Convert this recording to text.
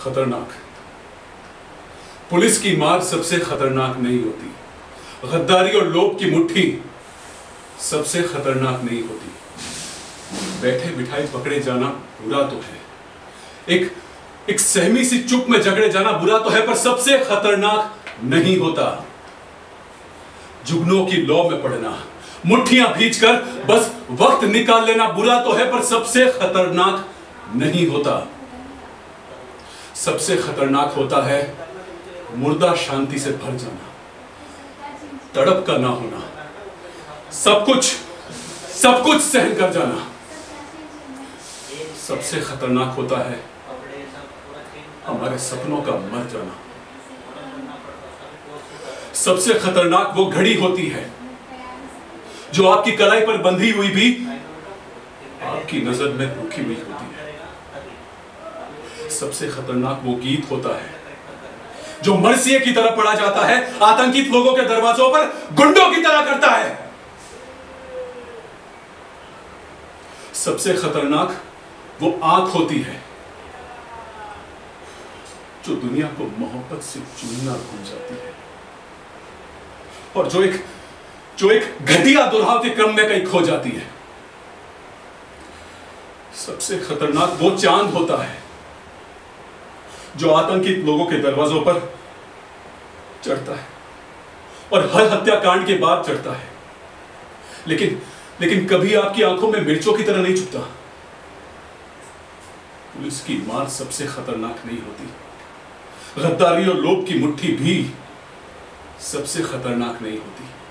खतरनाक। पुलिस की मार सबसे खतरनाक नहीं होती, गद्दारी और लोभ की मुट्ठी सबसे खतरनाक नहीं होती। बैठे बिठाए पकड़े जाना बुरा तो है, एक सहमी सी चुप में झगड़े जाना बुरा तो है, पर सबसे खतरनाक नहीं होता। जुगनों की लौ में पड़ना, मुट्ठियां भींचकर बस वक्त निकाल लेना बुरा तो है, पर सबसे खतरनाक नहीं होता। सबसे खतरनाक होता है मुर्दा शांति से भर जाना, तड़प का ना होना, सब कुछ सहन कर जाना। सबसे खतरनाक होता है हमारे सपनों का मर जाना। सबसे खतरनाक वो घड़ी होती है जो आपकी कलाई पर बंधी हुई भी आपकी नजर में रुकी हुई होती है। सबसे खतरनाक वो गीत होता है जो मरसिए की तरह पढ़ा जाता है, आतंकित लोगों के दरवाजों पर गुंडों की तरह करता है। सबसे खतरनाक वो आंख होती है जो दुनिया को मोहब्बत से चूमना भूल जाती है, और जो एक घटिया दुल्हा के क्रम में कहीं खो जाती है। सबसे खतरनाक वो चांद होता है जो आतंकित लोगों के दरवाजों पर चढ़ता है और हर हत्याकांड के बाद चढ़ता है, लेकिन कभी आपकी आंखों में मिर्चों की तरह नहीं चुभता। पुलिस की मार सबसे खतरनाक नहीं होती, गद्दारी और लोभ की मुट्ठी भी सबसे खतरनाक नहीं होती।